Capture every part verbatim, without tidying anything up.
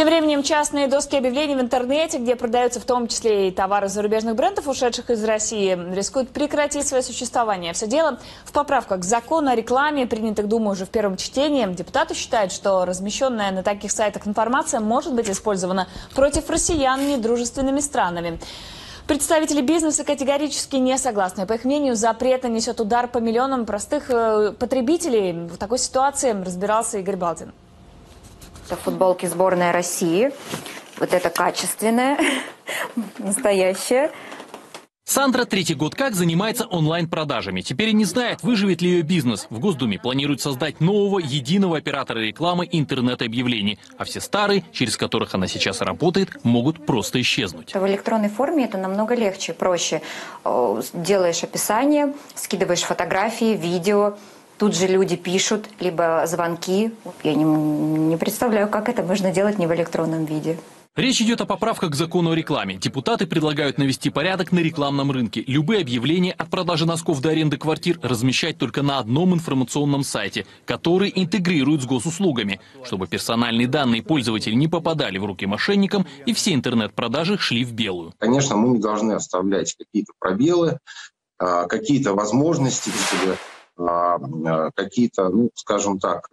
Тем временем частные доски объявлений в интернете, где продаются в том числе и товары зарубежных брендов, ушедших из России, рискуют прекратить свое существование. Все дело в поправках к закону о рекламе, принятых Думой уже в первом чтении. Депутаты считают, что размещенная на таких сайтах информация может быть использована против россиян недружественными странами. Представители бизнеса категорически не согласны. По их мнению, запрет нанесет удар по миллионам простых потребителей. В такой ситуации разбирался Игорь Балдин. Это футболки сборной России. Вот это качественное, настоящее. Сандра третий год как занимается онлайн-продажами. Теперь и не знает, выживет ли ее бизнес. В Госдуме планируют создать нового единого оператора рекламы интернет-объявлений. А все старые, через которых она сейчас работает, могут просто исчезнуть. В электронной форме это намного легче, проще. Делаешь описание, скидываешь фотографии, видео. Тут же люди пишут, либо звонки. Я не, не представляю, как это можно делать не в электронном виде. Речь идет о поправках к закону о рекламе. Депутаты предлагают навести порядок на рекламном рынке. Любые объявления от продажи носков до аренды квартир размещать только на одном информационном сайте, который интегрируют с госуслугами, чтобы персональные данные пользователей не попадали в руки мошенникам и все интернет-продажи шли в белую. Конечно, мы не должны оставлять какие-то пробелы, какие-то возможности, чтобы какие-то, ну, скажем так,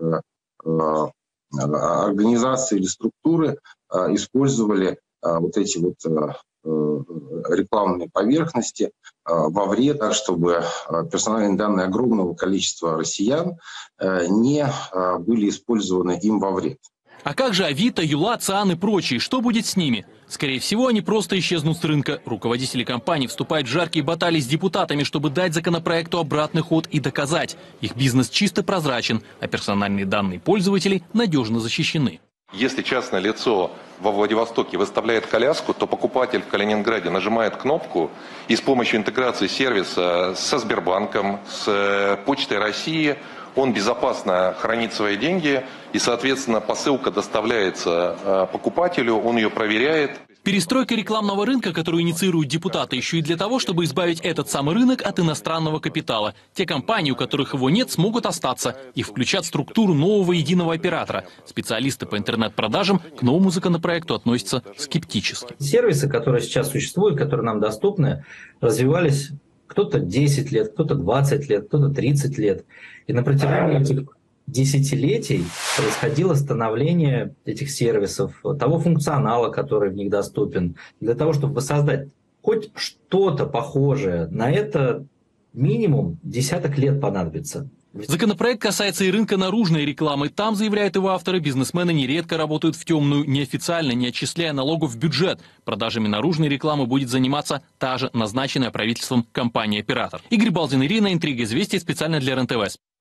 организации или структуры использовали вот эти вот рекламные поверхности во вред, так чтобы персональные данные огромного количества россиян не были использованы им во вред. А как же Авито, Юла, Циан и прочие? Что будет с ними? Скорее всего, они просто исчезнут с рынка. Руководители компаний вступают в жаркие баталии с депутатами, чтобы дать законопроекту обратный ход и доказать. Их бизнес чисто прозрачен, а персональные данные пользователей надежно защищены. Если частное лицо во Владивостоке выставляет коляску, то покупатель в Калининграде нажимает кнопку и с помощью интеграции сервиса со Сбербанком, с Почтой России он безопасно хранит свои деньги и, соответственно, посылка доставляется покупателю, он ее проверяет. Перестройка рекламного рынка, которую инициируют депутаты, еще и для того, чтобы избавить этот самый рынок от иностранного капитала. Те компании, у которых его нет, смогут остаться. Их включат в структуру нового единого оператора. Специалисты по интернет-продажам к новому законопроекту относятся скептически. Сервисы, которые сейчас существуют, которые нам доступны, развивались кто-то десять лет, кто-то двадцать лет, кто-то тридцать лет. И на протяжении этих десятилетий происходило становление этих сервисов, того функционала, который в них доступен. Для того, чтобы воссоздать хоть что-то похожее, на это минимум десяток лет понадобится. Законопроект касается и рынка наружной рекламы. Там, заявляют его авторы, бизнесмены нередко работают в темную, неофициально, не отчисляя налогов в бюджет. Продажами наружной рекламы будет заниматься та же назначенная правительством компания-оператор. Игорь Балдин, Ирина Интрига, Известия специально для РЕН-ТВ.